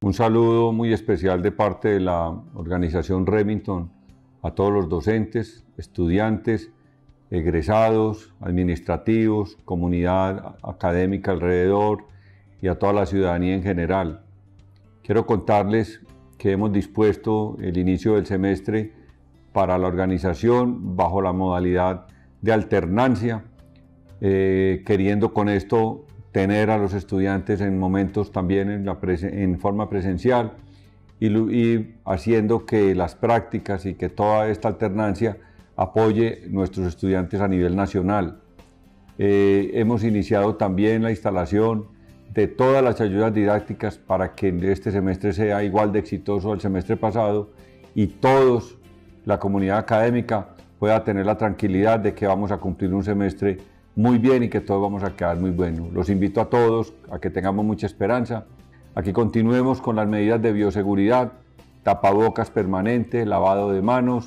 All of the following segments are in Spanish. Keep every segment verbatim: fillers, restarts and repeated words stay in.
Un saludo muy especial de parte de la organización Remington a todos los docentes, estudiantes, egresados, administrativos, comunidad académica alrededor y a toda la ciudadanía en general. Quiero contarles que hemos dispuesto el inicio del semestre para la organización bajo la modalidad de alternancia, eh, queriendo con esto tener a los estudiantes en momentos también en, la en forma presencial y, y haciendo que las prácticas y que toda esta alternancia apoye a nuestros estudiantes a nivel nacional. Eh, hemos iniciado también la instalación de todas las ayudas didácticas para que este semestre sea igual de exitoso al semestre pasado y todos, la comunidad académica, pueda tener la tranquilidad de que vamos a cumplir un semestre muy bien y que todos vamos a quedar muy buenos. Los invito a todos a que tengamos mucha esperanza, a que continuemos con las medidas de bioseguridad, tapabocas permanente, lavado de manos,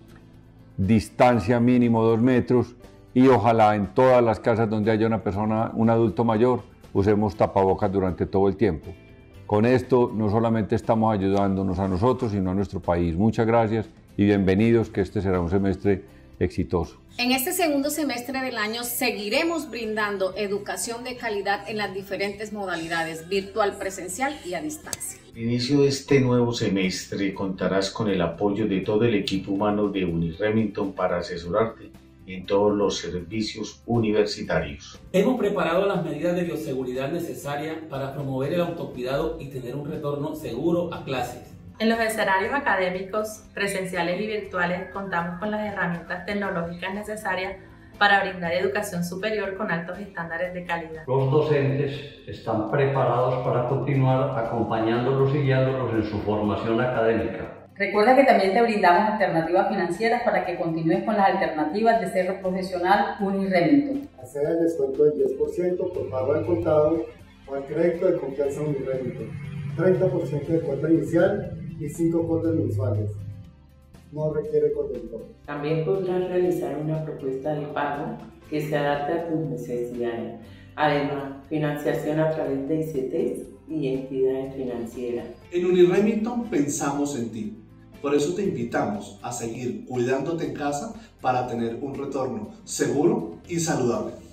distancia mínimo dos metros y ojalá en todas las casas donde haya una persona, un adulto mayor, usemos tapabocas durante todo el tiempo. Con esto no solamente estamos ayudándonos a nosotros, sino a nuestro país. Muchas gracias y bienvenidos, que este será un semestre exitoso. En este segundo semestre del año seguiremos brindando educación de calidad en las diferentes modalidades, virtual, presencial y a distancia. Al inicio de este nuevo semestre contarás con el apoyo de todo el equipo humano de Uniremington para asesorarte en todos los servicios universitarios. Hemos preparado las medidas de bioseguridad necesarias para promover el autocuidado y tener un retorno seguro a clases. En los escenarios académicos, presenciales y virtuales, contamos con las herramientas tecnológicas necesarias para brindar educación superior con altos estándares de calidad. Los docentes están preparados para continuar acompañándolos y guiándolos en su formación académica. Recuerda que también te brindamos alternativas financieras para que continúes con las alternativas de ser profesional Uniremington. Acceda al descuento del diez por ciento por pago al contado o al crédito de confianza Uniremington. treinta por ciento de cuota inicial y cinco cuotas mensuales. No requiere contador. También podrás realizar una propuesta de pago que se adapte a tus necesidades. Además, financiación a través de I C Ts y entidades financieras. En Uniremington pensamos en ti. Por eso te invitamos a seguir cuidándote en casa para tener un retorno seguro y saludable.